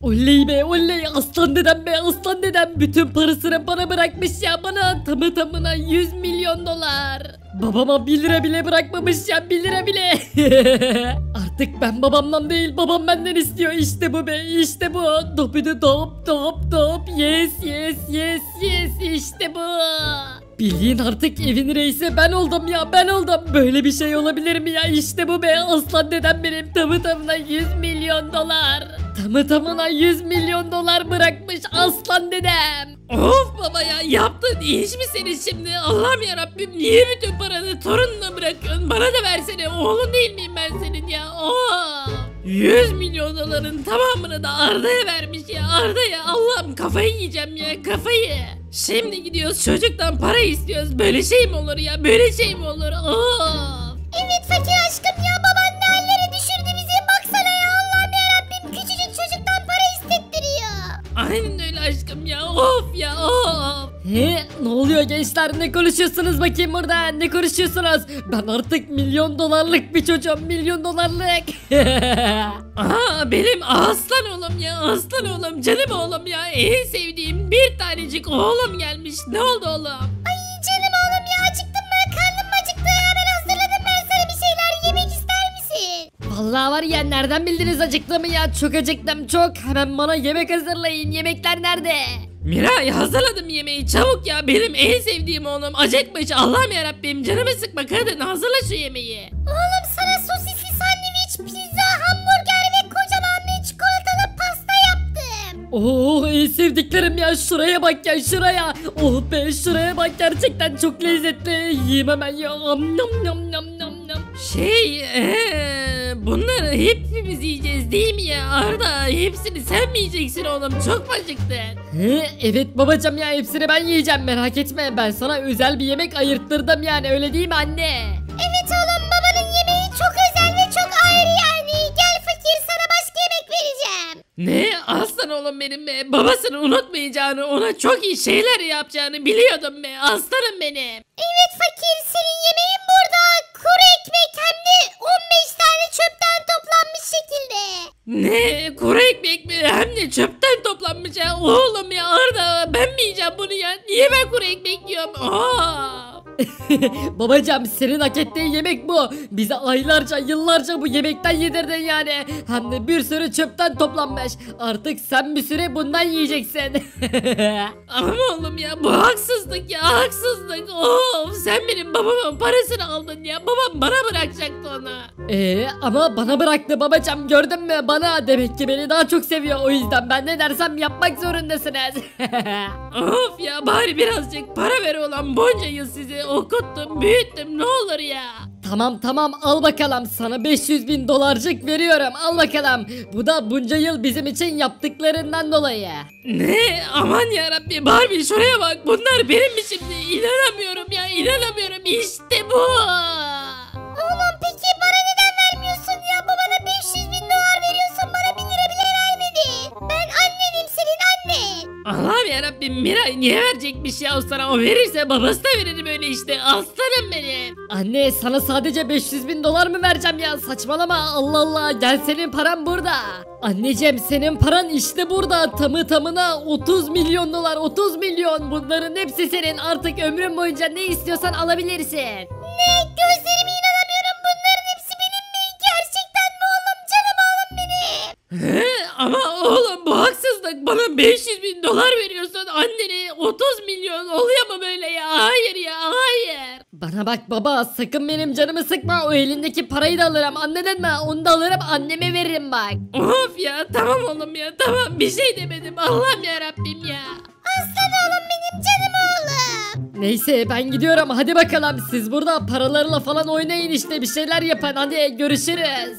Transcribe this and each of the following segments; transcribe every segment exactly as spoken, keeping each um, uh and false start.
Oley be oley, aslan dedem be, aslan dedem bütün parasını bana bırakmış ya, bana tamı tamına yüz milyon dolar. Babama bir lira bile bırakmamış ya, bir lira bile. Artık ben babamdan değil, babam benden istiyor. İşte bu be, işte bu. Dopidu top top top, yes yes yes yes, işte bu. Bildiğin artık evin reisi ben oldum ya, ben oldum. Böyle bir şey olabilir mi ya? İşte bu be, aslan dedem benim tamı tamına yüz milyon dolar. Tamı tamına yüz milyon dolar bırakmış aslan dedem. Of baba ya, yaptığın iş mi senin şimdi? Allah'ım yarabbim, niye bütün paranı torununa bırakıyorsun? Bana da versene, oğlun değil miyim ben senin ya? Oh! yüz milyon doların tamamını da Arda'ya vermiş ya, Arda'ya. Allah'ım, kafayı yiyeceğim ya, kafayı. Şimdi gidiyoruz çocuktan para istiyoruz. Böyle şey mi olur ya, böyle şey mi olur? Oh! Evet fakir aşkım ya, baban ne hallere düşürdü bizi, baksana ya, Allah'ım yarabbim, küçücük çocuktan para istettiriyor. Aynen öyle aşkım ya, of ya of. He, ne oluyor gençler, ne konuşuyorsunuz bakayım burada, ne konuşuyorsunuz? Ben artık milyon dolarlık bir çocuğum, milyon dolarlık. Aa, benim aslan oğlum ya, aslan oğlum, canım oğlum ya, en sevdiğim bir tanecik oğlum gelmiş. Ne oldu oğlum? Ay canım oğlum ya, acıktın mı? Karnım mı acıktı ya? Ben hazırladım, ben sana bir şeyler yemek ister misin? Vallahi var ya, nereden bildiniz acıktığımı ya? Çok acıktım çok, hemen bana yemek hazırlayın. Yemekler nerede? Miray, hazırladım yemeği, çabuk ya, benim en sevdiğim oğlum acıkmış. Allah'ım yarabbim, canımı sıkma kadın, hazırla şu yemeği. Oğlum sana sosisli sandviç, pizza, hamburger ve kocaman bir çikolatalı pasta yaptım. Oo, en sevdiklerim ya, şuraya bak ya, şuraya. Oh be, şuraya bak, gerçekten çok lezzetli. Yiyeyim hemen ya. Am, nam nam nam nam nam. Şey ee, bunları hepimiz yiyeceğiz değil mi ya Arda? Hepsini sen mi yiyeceksin oğlum? Çok mu acıktın? He, evet babacım ya, hepsini ben yiyeceğim, merak etme. Ben sana özel bir yemek ayırttırdım yani, öyle değil mi anne? Evet oğlum, babanın yemeği çok özel ve çok ayrı yani. Gel fakir, sana başka yemek vereceğim. Ne? Aslan oğlum benim be. Babasını unutmayacağını, ona çok iyi şeyler yapacağını biliyordum be. Aslanım benim. Evet fakir, senin yemeğin burada. Kuru ekmek, hem de on beş tane çöpten toplanmış şekilde. Ne? Kuru ekmek mi? Hem de çöpten toplanmış ha. Oğlum ya Arda, ben mi yiyeceğim bunu ya? Niye ben kuru ekmek yiyorum? Aa! Babacım, senin hak ettiğin yemek bu. Bize aylarca yıllarca bu yemekten yedirdin yani. Hem de bir sürü çöpten toplanmış. Artık sen bir süre bundan yiyeceksin. Ama oğlum ya, bu haksızlık ya, haksızlık. Of, sen benim babamın parasını aldın ya. Babam bana bırakacaktı onu. Ee, ama bana bıraktı babacım, gördün mü? Bana, demek ki beni daha çok seviyor, o yüzden ben ne dersem yapmak zorundasınız. Of ya, bari birazcık para ver olan, bunca yıl sizi okuttum, büyüttüm, ne olur ya. Tamam tamam, al bakalım, sana beş yüz bin dolarcık veriyorum, al bakalım. Bu da bunca yıl bizim için yaptıklarından dolayı. Ne? Aman yarabbi, Barbie şuraya bak, bunlar benim mi şimdi? İnanamıyorum ya, inanamıyorum, işte bu. Oğlum peki bana neden vermiyorsun ya? Babana beş yüz bin dolar veriyorsun, bana bir lira bile vermedi. Ben annenim, senin annen. Allah'ım yarabbim, Miray niye verecekmiş ya sana? O verirse babası da verir böyle işte, aslanım benim. Anne, sana sadece beş yüz bin dolar mı vereceğim ya, saçmalama, Allah Allah, gel senin paran burada. Anneciğim, senin paran işte burada, tamı tamına otuz milyon dolar, otuz milyon, bunların hepsi senin, artık ömrün boyunca ne istiyorsan alabilirsin. Ne? Gözlerime inanamıyorum, bunların hepsi benim mi? Gerçekten mi oğlum, canım oğlum benim? He, ama oğlum bu haksızlık, bana beş yüz bin dolar veriyorsun, annene otuz milyon, oluyor mu böyle ya? Hayır ya, hayır. Bana bak baba, sakın benim canımı sıkma, o elindeki parayı da alırım, anladın mı? Onu da alırım, anneme veririm bak. Of ya, tamam oğlum ya, tamam, bir şey demedim, Allah'ım yarabbim ya. Aslan oğlum benim, canım oğlum. Neyse, ben gidiyorum, hadi bakalım, siz burada paralarla falan oynayın işte, bir şeyler yapın, hadi görüşürüz.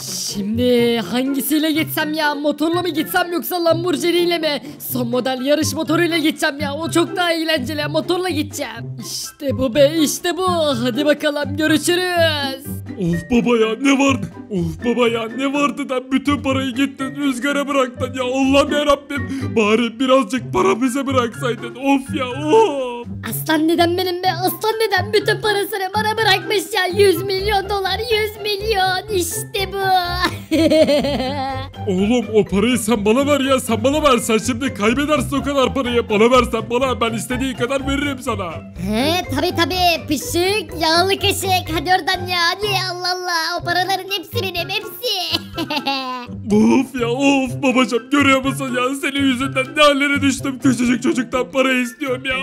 Şimdi hangisiyle gitsem ya, motorla mı gitsem yoksa Lamborghini ile mi? Son model yarış motoruyla gideceğim ya, o çok daha eğlenceli, motorla gideceğim. İşte bu be, işte bu, hadi bakalım görüşürüz. Of baba ya, ne vardı? Of baba ya, ne vardı da bütün parayı gittin rüzgara bıraktın ya, Allah'ım yarabbim. Bari birazcık para bize bıraksaydın, of ya of. Aslan dedem benim be, aslan dedem bütün parasını bana bırakmış ya. yüz milyon dolar, yüz milyon, işte bu. Oğlum o parayı sen bana ver ya, sen bana ver. Sen şimdi kaybedersin o kadar parayı. Bana versen bana, ben istediğin kadar veririm sana. He tabi tabi, pışık yağlı kaşık, hadi oradan ya, hadi. Allah Allah, o paraların hepsi benim, hepsi. Of ya of babacım, görüyor musun ya, senin yüzünden ne hallere düştüm. Küçücük çocuktan para istiyorum ya.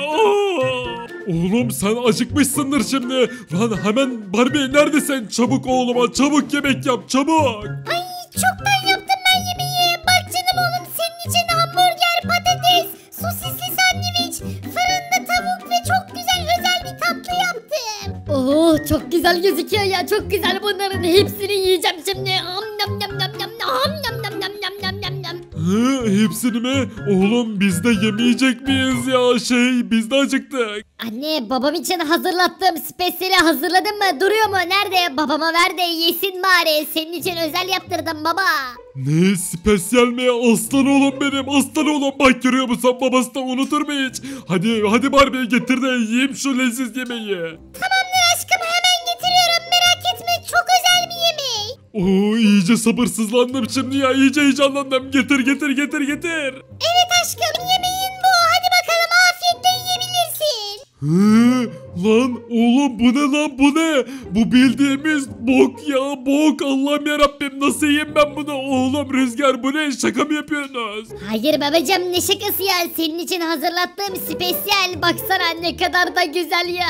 Of. Oğlum sen acıkmışsındır şimdi. Lan hemen Barbie neredesin? Çabuk oğluma çabuk yemek yap çabuk. Ay çoktan yaptım ben yemeği. Bak canım oğlum, senin için hamburger, patates, sosisli sandviç, fırında tavuk ve çok güzel özel bir tatlı yaptım. Oo çok güzel gözüküyor ya, çok güzel. Bunların hepsini yiyeceğim şimdi. Am nam nam nam nam nam nam nam nam nam nam nam nam. Hı, hepsini mi? Oğlum biz de yemeyecek miyiz ya? Şey, biz de acıktık. Anne, babam için hazırlattım spesiyeli hazırladın mı? Duruyor mu? Nerede? Babama ver de yesin bari. Senin için özel yaptırdım baba. Ne spesiyel mi? Aslan oğlum benim, aslan oğlum. Bak görüyor musun, babası da unutur mu hiç? Hadi hadi Barbie getir de yiyeyim şu leziz yemeği. Tamamdır aşkım, hemen getiriyorum, merak etme, çok özel bir yemek. Oo iyice sabırsızlandım şimdi ya, iyice heyecanlandım. Getir getir getir getir. Evet aşkım, yemeğin bu, hadi bakalım afiyetle yiyebilirsin. Hı, lan oğlum bu ne lan, bu ne? Bu bildiğimiz bok ya, bok. Allah'ım yarabbim, nasıl yiyeyim ben bunu? Oğlum Rüzgar, bu ne, şaka mı yapıyorsunuz? Hayır babacığım, ne şakası ya, senin için hazırlattığım spesiyel. Baksana ne kadar da güzel ya.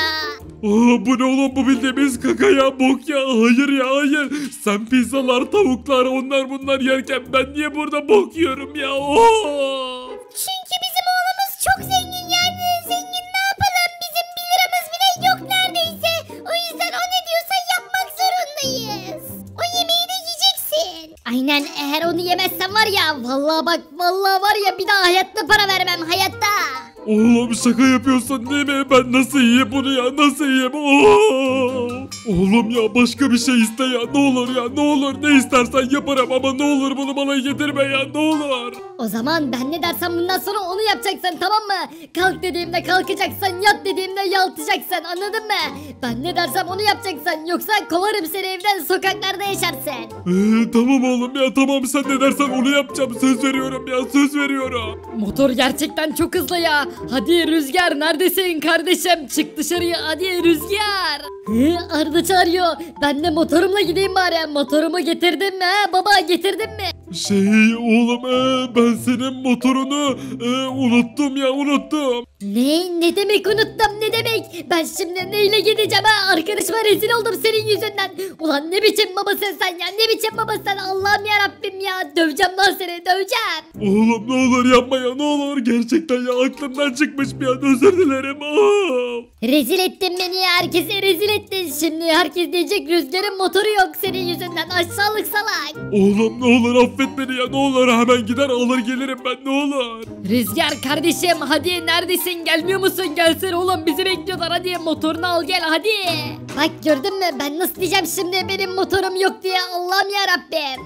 Aa, bu ne oğlum, bu bildiğimiz kaka ya, bok ya. Hayır ya hayır. Sen pizzalar, tavuklar, onlar bunlar yerken ben niye burada bok yiyorum ya? Oo. Çünkü bizim oğlumuz çok zengin, yani zengin, ne yapalım, bizim bir liramız bile yok neredeyse. O yüzden o ne diyorsa yapmak zorundayız. O yemeği de yiyeceksin. Aynen, eğer onu yemezsen var ya, vallahi bak, vallahi var ya, bir daha hayatta para vermem, hayatta. Oğlum şaka yapıyorsun değil mi? Ben nasıl yiyeyim bunu ya? Nasıl yiyeyim? Oo! Oğlum ya başka bir şey iste ya. Ne olur ya, ne olur. Ne istersen yaparım ama ne olur bunu bana getirme ya. Ne olur. O zaman ben ne dersem bundan sonra onu yapacaksın, tamam mı? Kalk dediğimde kalkacaksın, yat dediğimde yatacaksın, anladın mı? Ben ne dersem onu yapacaksın, yoksa kovarım seni evden, sokaklarda yaşarsın. Ee, tamam oğlum ya, tamam, sen ne dersen onu yapacağım. Söz veriyorum ya, söz veriyorum. Motor gerçekten çok hızlı ya. Hadi Rüzgar, neredesin kardeşim? Çık dışarıya, hadi Rüzgar. Hı, Arda çağırıyor. Ben de motorumla gideyim bari. Motorumu getirdin mi ha? Baba getirdin mi? Şey oğlum, ee, ben senin motorunu ee, unuttum ya, unuttum. Ne? Ne demek unuttum, ne demek? Ben şimdi neyle gideceğim ha? Arkadaşıma rezil oldum senin yüzünden. Ulan ne biçim babasın sen ya? Ne biçim babasın? Allah'ım yarabbim ya. Döveceğim lan seni, döveceğim. Oğlum ne olur yapma ya, ne olur. Gerçekten ya, aklımdan çıkmış bir an, özür dilerim. Aa! Rezil ettin beni ya. Herkese rezil ettin. Şimdi herkes diyecek Rüzgar'ın motoru yok senin yüzünden. Aşağılık salak. Oğlum ne olur affet beni ya, ne olur, hemen gider alır gelirim ben, ne olur. Rüzgar kardeşim, hadi neredesin? Gelmiyor musun? Gelsene oğlum, bizi bekliyorlar. Hadi motorunu al gel, hadi. Bak gördün mü, ben nasıl diyeceğim şimdi benim motorum yok diye. Allah'ım yarabbim.